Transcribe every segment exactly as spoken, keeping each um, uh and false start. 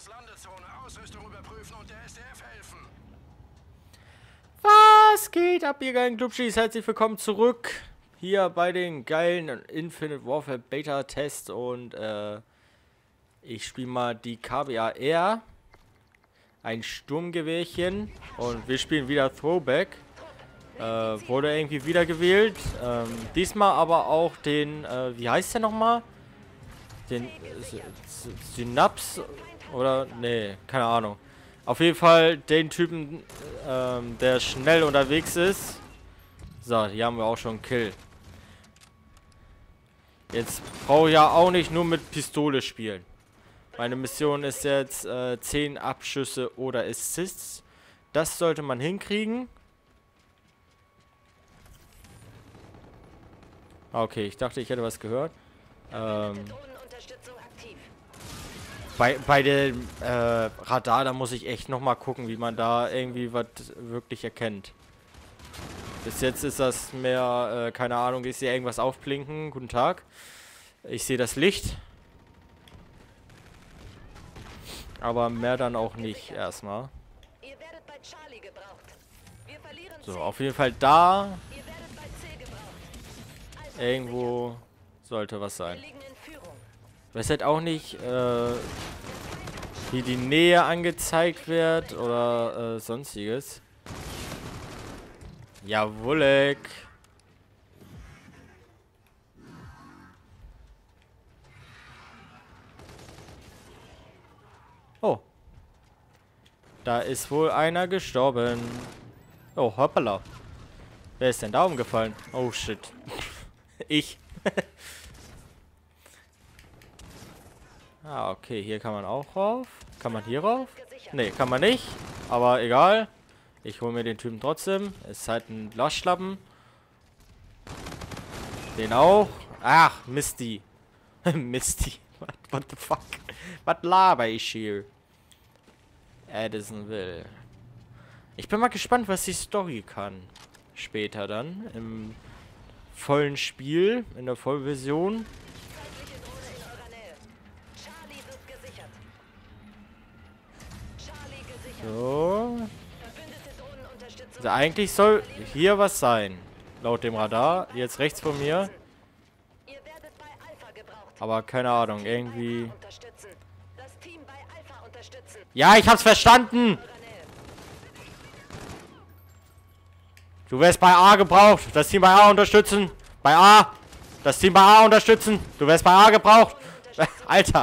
Landezone, Ausrüstung überprüfen und der S D F helfen. Was geht ab, ihr geilen Clubschis? Herzlich willkommen zurück hier bei den geilen Infinite Warfare Beta Test und äh, ich spiele mal die K B A R, ein Sturmgewehrchen und wir spielen wieder Throwback. Äh, wurde irgendwie wieder gewählt. Ähm, diesmal aber auch den, äh, wie heißt der nochmal? Den äh, Synaps oder? Nee, keine Ahnung. Auf jeden Fall den Typen, ähm, der schnell unterwegs ist. So, hier haben wir auch schon einen Kill. Jetzt brauche ich ja auch nicht nur mit Pistole spielen. Meine Mission ist jetzt äh, zehn Abschüsse oder Assists. Das sollte man hinkriegen. Okay, ich dachte, ich hätte was gehört. Ähm, bei bei dem äh, Radar, da muss ich echt nochmal gucken, wie man da irgendwie was wirklich erkennt. Bis jetzt ist das mehr, äh, keine Ahnung, ich sehe irgendwas aufblinken. Guten Tag. Ich sehe das Licht. Aber mehr dann auch nicht erstmal. So, auf jeden Fall da. Irgendwo sollte was sein. Ich weiß halt auch nicht, äh, wie die Nähe angezeigt wird oder äh, sonstiges. Jawolleck. Oh. Da ist wohl einer gestorben. Oh, hoppala. Wer ist denn da umgefallen? Oh, shit. Ich. Ah, okay. Hier kann man auch rauf. Kann man hier rauf? Ne, kann man nicht. Aber egal. Ich hole mir den Typen trotzdem. Es ist halt ein Blaschlappen. Den auch. Ach, Misty. Misty. What, what the fuck? Was laber ich hier? Addisonville. Ich bin mal gespannt, was die Story kann. Später dann. Im vollen Spiel. In der Vollversion. So. Also eigentlich soll hier was sein. Laut dem Radar. Jetzt rechts von mir. Aber keine Ahnung. Irgendwie. Ja, ich hab's verstanden. Du wirst bei A gebraucht. Das Team bei A unterstützen. Bei A. Das Team bei A unterstützen. Du wirst bei A gebraucht. Alter.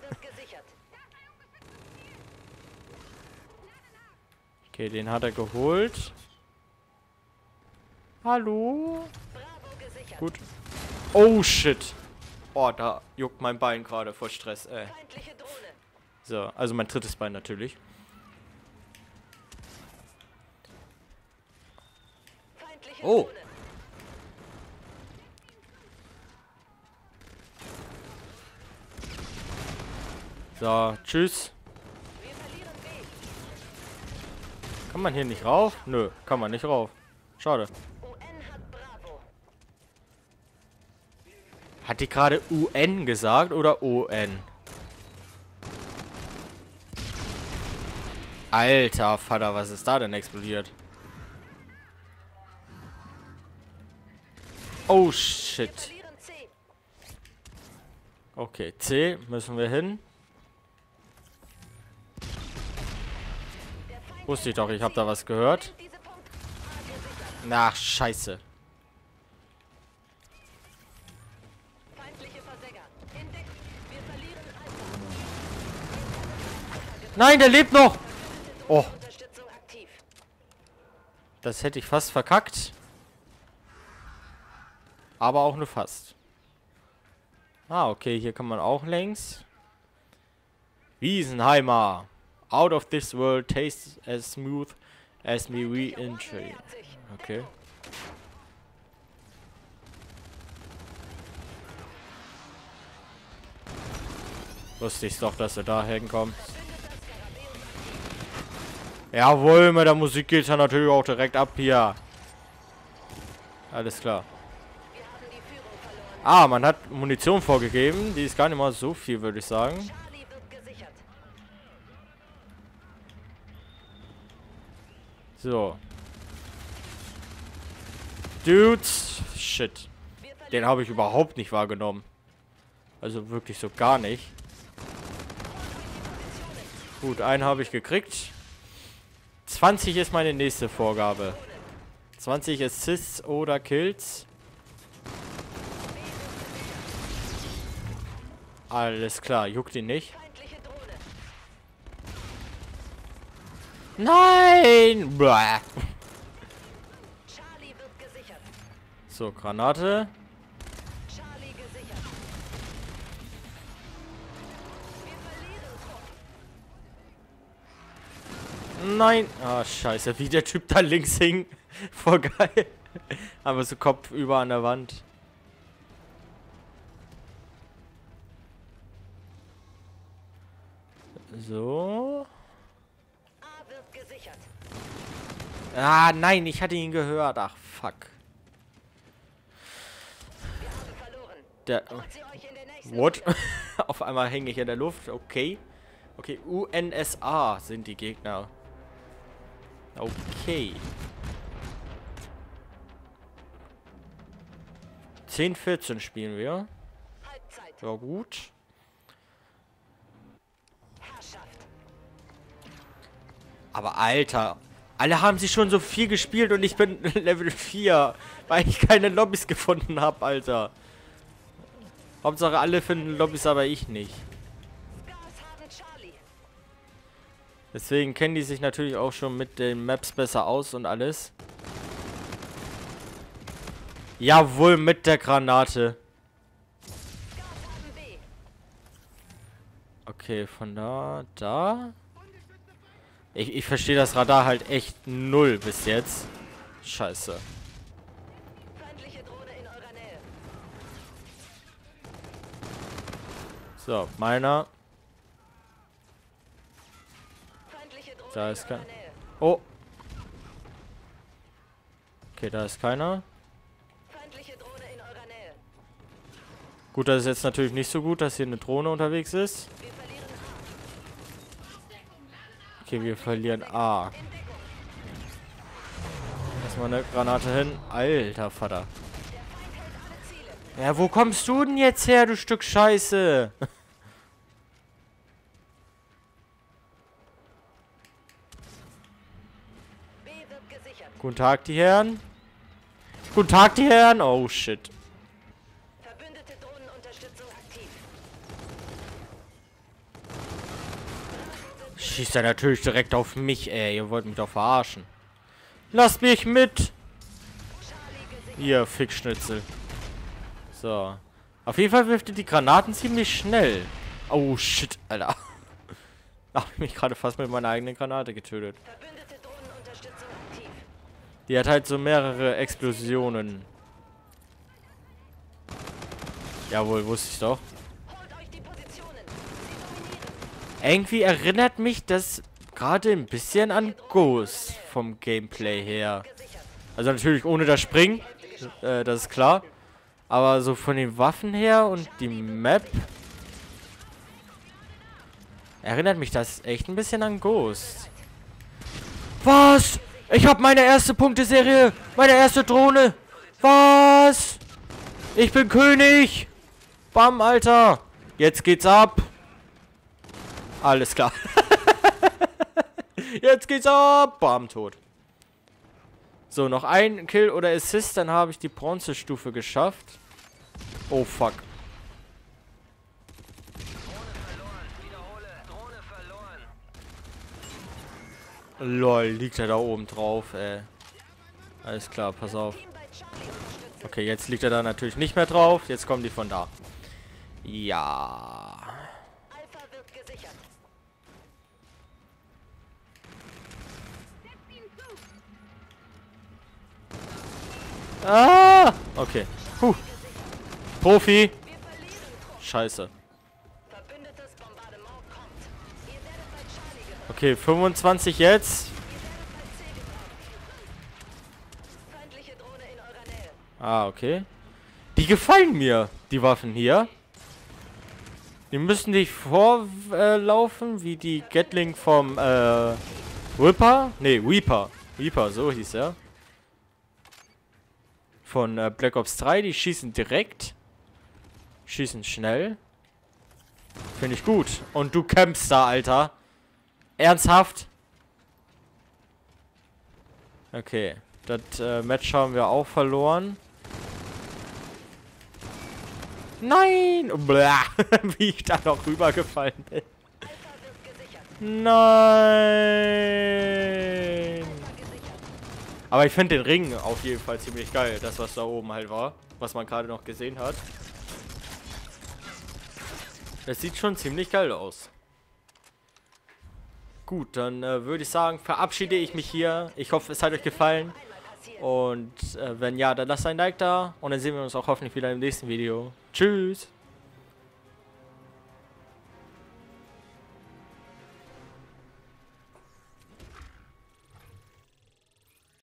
Okay, den hat er geholt. Hallo? Gut. Oh, shit. Oh, da juckt mein Bein gerade vor Stress, ey. So, also mein drittes Bein natürlich. Oh. So, tschüss. Kann man hier nicht rauf? Nö, kann man nicht rauf. Schade. Hat die gerade U N gesagt oder O N? Alter Vater, was ist da denn explodiert? Oh shit. Okay, C müssen wir hin. Wusste ich doch, ich habe da was gehört. Na, scheiße. Nein, der lebt noch. Oh. Das hätte ich fast verkackt. Aber auch nur fast. Ah, okay, hier kann man auch längs. Wiesenheimer. Out of this world tastes as smooth as me re-entry. Okay. Wusste ich doch, dass er da hinkommt. Jawohl, mit der Musik geht es ja natürlich auch direkt ab hier. Alles klar. Ah, man hat Munition vorgegeben. Die ist gar nicht mal so viel, würde ich sagen. So. Dudes. Shit. Den habe ich überhaupt nicht wahrgenommen. Also wirklich so gar nicht. Gut, einen habe ich gekriegt. zwanzig ist meine nächste Vorgabe. zwanzig Assists oder Kills. Alles klar, juckt ihn nicht. Nein! Bäh. So, Granate. Nein! Ah, scheiße, wie der Typ da links hing. Voll geil. Aber so Kopf über an der Wand. So. Ah, nein, ich hatte ihn gehört. Ach, fuck. Der... What? Auf einmal hänge ich in der Luft. Okay. Okay, U N S A sind die Gegner. Okay. zehn vierzehn spielen wir. Ja, gut. Aber Alter, alle haben sie schon so viel gespielt und ich bin Level vier, weil ich keine Lobbys gefunden habe, Alter. Hauptsache alle finden Lobbys, aber ich nicht. Deswegen kennen die sich natürlich auch schon mit den Maps besser aus und alles. Jawohl, mit der Granate. Okay, von da, da. Ich, ich verstehe das Radar halt echt null bis jetzt. Scheiße. So, meiner. Da ist kein... Oh. Okay, da ist keiner. Gut, das ist jetzt natürlich nicht so gut, dass hier eine Drohne unterwegs ist. Okay, wir verlieren A. Erstmal eine Granate hin. Alter Vater. Ja, wo kommst du denn jetzt her, du Stück Scheiße? Guten Tag, die Herren. Guten Tag, die Herren. Oh, shit. Verbündete Drohnenunterstützung aktiv. Schießt er natürlich direkt auf mich, ey. Ihr wollt mich doch verarschen. Lasst mich mit. Ihr Fickschnitzel. So. Auf jeden Fall wirft ihr die Granaten ziemlich schnell. Oh, shit, Alter. Hab ich mich gerade fast mit meiner eigenen Granate getötet. Verbündete Drohnenunterstützung aktiv. Die hat halt so mehrere Explosionen. Jawohl, wusste ich doch. Holt euch die Positionen. Sie dominieren. Irgendwie erinnert mich das gerade ein bisschen an Ghost vom Gameplay her. Also natürlich ohne das Springen, äh, das ist klar. Aber so von den Waffen her und die Map erinnert mich das echt ein bisschen an Ghost. Was? Ich habe meine erste Punkteserie, meine erste Drohne. Was? Ich bin König. Bam, Alter. Jetzt geht's ab. Alles klar. Jetzt geht's ab. Bam, tot. So, noch ein Kill oder Assist, dann habe ich die Bronzestufe geschafft. Oh, fuck. Lol, liegt er da oben drauf, ey. Alles klar, pass auf. Okay, jetzt liegt er da natürlich nicht mehr drauf. Jetzt kommen die von da. Ja. Alpha wird gesichert. Ah! Okay. Puh. Profi. Scheiße. Verbündetes Bombardement kommt. Ihr werdet bei Charlie gebraucht. Okay, fünfundzwanzig jetzt. Ihr werdet bei C gebraucht. Feindliche Drohne in eurer Nähe. Ah, okay. Die gefallen mir, die Waffen hier. Die müssen nicht vorlaufen, wie die Gatling vom, äh, Ripper? Ne, Reaper. Reaper, so hieß er. Von äh, Black Ops drei, die schießen direkt. Schießen schnell. Finde ich gut. Und du campst da, Alter. Ernsthaft? Okay. Das äh, Match haben wir auch verloren. Nein! Blah. Wie ich da noch rübergefallen bin. Nein! Aber ich finde den Ring auf jeden Fall ziemlich geil. Das, was da oben halt war. Was man gerade noch gesehen hat. Das sieht schon ziemlich geil aus. Gut, dann äh, würde ich sagen, verabschiede ich mich hier. Ich hoffe, es hat euch gefallen. Und äh, wenn ja, dann lasst ein Like da. Und dann sehen wir uns auch hoffentlich wieder im nächsten Video. Tschüss!